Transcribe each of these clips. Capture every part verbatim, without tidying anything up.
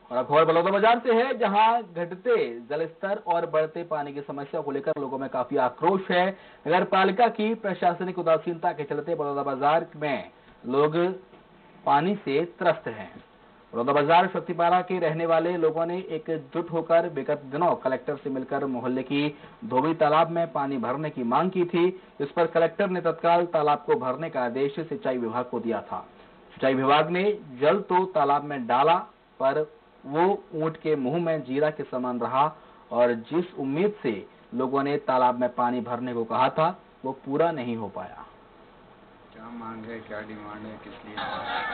और अब खबर बलौदाबाजार से है, जहां घटते जलस्तर और बढ़ते पानी की समस्या को लेकर लोगों में काफी आक्रोश है। नगर पालिका की प्रशासनिक उदासीनता के चलते बलौदाबाजार में लोग पानी से त्रस्त हैं। बलौदाबाजार शक्तिपारा के रहने वाले लोगों ने एकजुट होकर विगत दिनों कलेक्टर से मिलकर मोहल्ले की धोबी तालाब में पानी भरने की मांग की थी। इस पर कलेक्टर ने तत्काल तालाब को भरने का आदेश सिंचाई विभाग को दिया था। सिंचाई विभाग ने जल तो तालाब में डाला, पर वो ऊंट के मुंह में जीरा के समान रहा और जिस उम्मीद से लोगों ने तालाब में पानी भरने को कहा था, वो पूरा नहीं हो पाया। क्या मांग है, क्या डिमांड है, किस लिए?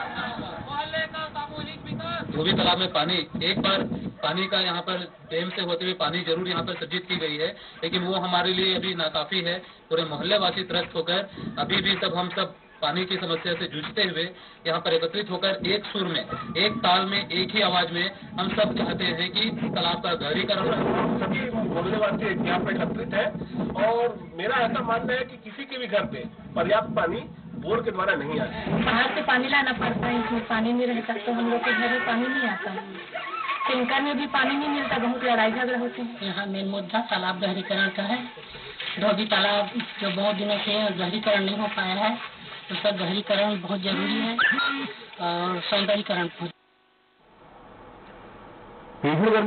धोबी तालाब में पानी, एक बार पानी का यहाँ पर डैम से होते हुए पानी जरूर यहाँ पर सज्जित की गई है, लेकिन वो हमारे लिए अभी नाकाफी है। पूरे मोहल्ले वासी त्रस्त होकर अभी भी सब हम सब पानी की समस्या से जूझते हुए यहाँ पर एकत्रित होकर एक सुर में, एक ताल में, एक ही आवाज में हम सब चाहते हैं कि तालाब का गहरीकरण। सभी मोहल्ले वासी यहाँ पर एकत्रित है और मेरा ऐसा मानना है कि किसी के भी घर पे पर्याप्त पानी बोर के द्वारा नहीं आता है। बाहर से पानी लाना पड़ता है, इसमें पानी नहीं रहता तो हम लोग के घर में पानी नहीं आता है। टैंकर में भी पानी नहीं मिलता, बहुत लड़ाई झगड़ा होते हैं। यहाँ मेन मुद्दा तालाब गहरीकरण का है। धोबी तालाब जो बहुत दिनों से गहरीकरण नहीं हो पाया है, उसका गहरीकरण बहुत जरूरी है और सौंदर्यीकरण।